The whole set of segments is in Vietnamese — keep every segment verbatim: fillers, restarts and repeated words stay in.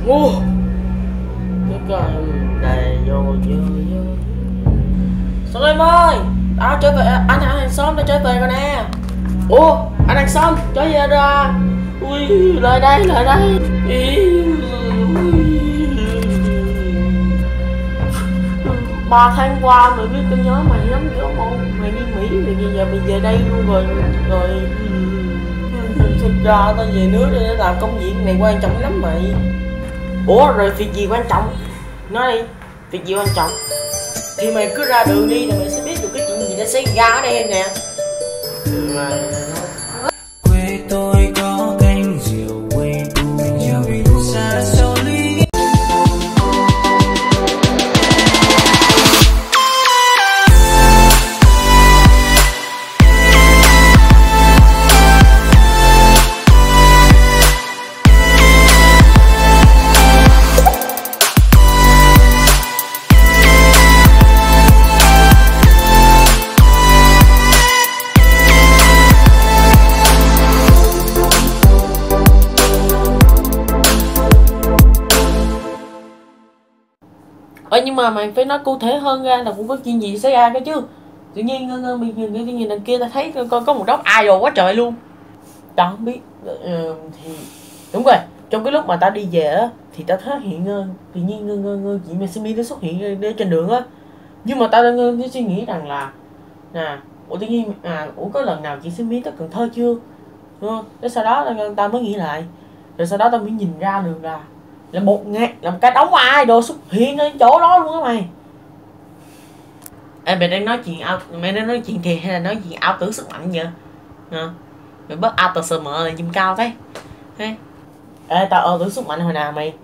Ngu cái coi này vô vô vô. Sơn em ơi, tao trở về, anh anh hàng xóm đã trở về rồi nè. Ủa anh hàng xóm trở về ra. Ui lại đây lại đây. Ba tháng qua mày biết tao nhớ mày lắm nhớ không? Mày đi Mỹ thì bây giờ mày về đây luôn rồi rồi. Thực ra tao về nước để làm công việc này quan trọng lắm mày. Ủa rồi việc gì quan trọng? Nói đi, việc gì quan trọng? Thì mày cứ ra đường đi là mày sẽ biết được cái chuyện gì đã xảy ra ở đây nè. Mà... quê tôi có canh diều quê tôi xa xôi. Ơ nhưng mà mày phải nói cụ thể hơn ra là cũng có chuyện gì xảy ra cái chứ. Tự nhiên mình cái gì đằng kia ta thấy coi có một đống idol quá trời luôn. Tao không biết ừ, thì đúng rồi, trong cái lúc mà tao đi về á thì tao thấy hiện tự nhiên chị Messi nó xuất hiện trên đường á. Nhưng mà tao đang suy nghĩ rằng là nè, ủa tự nhiên à ủa có lần nào chị Messi tới Cần Thơ chưa? Đúng không? Thế sau đó tao mới nghĩ lại. Rồi sau đó tao mới nhìn ra được là là một ngày là một cái đống idol xuất hiện ở chỗ đó luôn á mày. Ê mày đang nói chuyện ao mày đang nói chuyện thiệt hay là nói chuyện ảo tưởng sức mạnh vậy? Hả? Mày bớt auto sờ mờ là chim cao thế. Ê, Ê tao ảo tưởng sức mạnh hồi nào mày?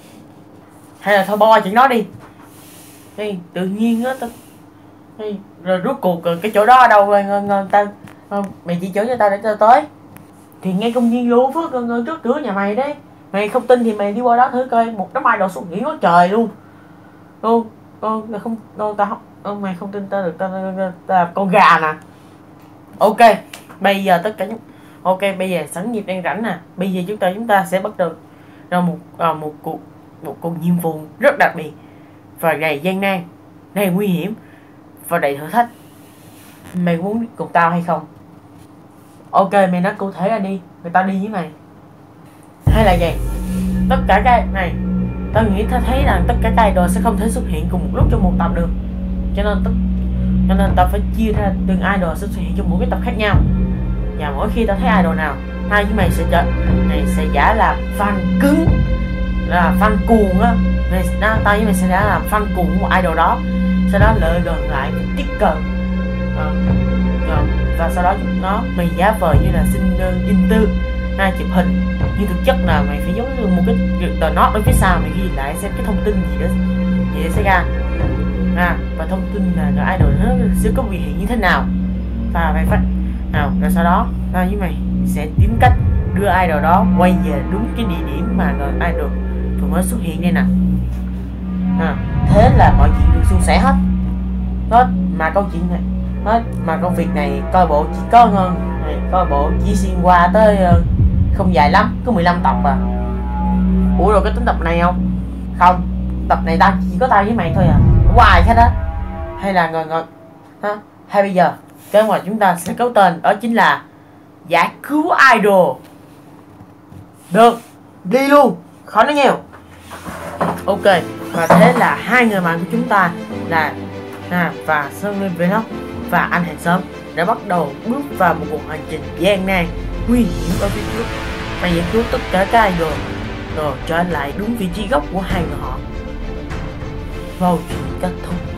Hay là thôi bo chuyện đó đi. Ê, tự nhiên á tao Ê, rồi rốt cuộc cái chỗ đó ở đâu rồi tao mày chỉ chỗ cho tao để tao tới. Thì ngay công viên Lưu Phước trước cửa nhà mày đấy. Mày không tin thì mày đi qua đó thử coi, một đám idol xuất hiện quá trời luôn. Luôn, con không, con tao không, mày không tin tao được, tao là con gà nè. Ok, bây giờ tất cả những, ok bây giờ sẵn dịp đang rảnh nè, bây giờ chúng ta chúng ta sẽ bắt đầu ra một uh, một cuộc một cuộc nhiệm vụ rất đặc biệt và đầy gian nan, đầy nguy hiểm và đầy thử thách. Mày muốn cùng tao hay không? Ok, mày nói cụ thể ra đi, người ta đi với mày. Hay là vậy, tất cả cái này tao nghĩ tao thấy rằng tất cả các idol sẽ không thể xuất hiện cùng một lúc trong một tập được, cho nên tất cho nên tao phải chia ra từng idol sẽ xuất hiện trong mỗi cái tập khác nhau. Và mỗi khi tao thấy idol nào, hai với mày sẽ trở này sẽ giả làm fan cứng, là fan cuồng á, này tao với mày sẽ giả làm fan cuồng của một idol đó, sau đó lợi gần lại một tiết cờ à, và sau đó nó mày giả vờ như là xin đơn in tư hai chụp hình, nhưng thực chất là mày phải giống như một cái tờ note ở phía sau, mày ghi lại xem cái thông tin gì đó gì sẽ ra à, và thông tin là cái idol nó sẽ có biểu hiện như thế nào và mày phải nào, rồi sau đó tao với mày sẽ tìm cách đưa idol đó quay về đúng cái địa điểm mà người idol vừa mới xuất hiện đây nè à, thế là mọi chuyện được suôn sẻ hết đó. Mà câu chuyện này đó, mà công việc này coi bộ chỉ có hơn này, coi bộ chỉ xuyên qua tới uh, không dài lắm, có mười lăm tập à. Ủa rồi cái tính tập này không? Không, tập này tao chỉ có tao với mày thôi à, hoài hết á. Hay là ngồi ngồi ha? Hay bây giờ kế hoạch chúng ta sẽ có tên đó chính là giải cứu idol. Được, đi luôn, khỏi nói nhiều. Ok, và thế là hai người bạn của chúng ta là à, và Sơn Linh Vlog và anh hàng xóm đã bắt đầu bước vào một cuộc hành trình gian nan, nguy hiểm ở phía trước và giải cứu tất cả các idol rồi trở lại đúng vị trí gốc của hai người họ. Vào chuyện kết thúc.